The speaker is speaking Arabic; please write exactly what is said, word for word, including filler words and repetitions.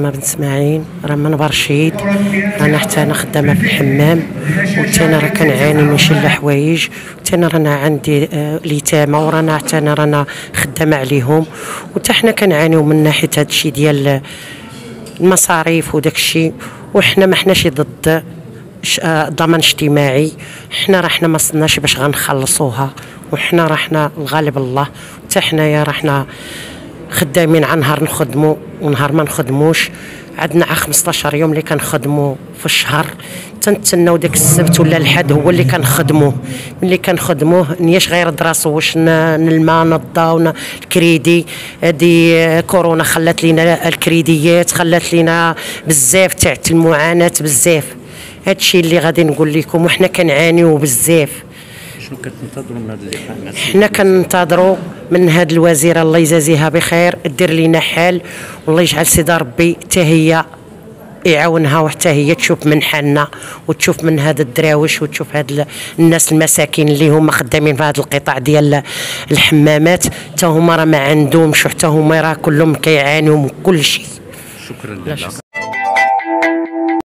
مريم بن اسماعيل، راه من برشيد. انا حتى انا خدامه في الحمام، وحتى انا راه كنعاني من شي الحوايج، حتى انا رانا عندي اليتامى، ورانا حتى انا رانا خدامه عليهم، وحتى حنا كنعانيو من ناحيه هذا الشيء ديال المصاريف وداك الشيء. وحنا ما حناش ضد ضمان اجتماعي، حنا راه حنا ما صلناش باش غنخلصوها، وحنا راه حنا الغالب الله، حتى حنايا راه حنا خدامين على نهار نخدموا ونهار ما نخدموش. عندنا ع خمسطاش يوم اللي كنخدموا في الشهر، تنتسناو داك السبت ولا الحد هو اللي كنخدموه. ملي كنخدموه نياش غير دراسو واش نلما نضاو الكريدي. هذه كورونا خلات لينا الكريديات، خلات لينا بزاف تاع المعاناه بزاف. هادشي اللي غادي نقول لكم، وحنا كنعانيو بزاف. شنو كتنتظروا من هذا اللقاء؟ حنا كننتظروا من هاد الوزيره الله يجازيها بخير دير لينا حال، والله يجعل سيدي ربي حتى هي يعاونها، وحتى هي تشوف من حالنا وتشوف من هاد الدراوش، وتشوف هاد الناس المساكين اللي هما خدامين في هاد القطاع ديال الحمامات، حتى هما راه ما عندهمش، حتى هما راه كلهم كيعانيو من كل شيء. شكرا لك.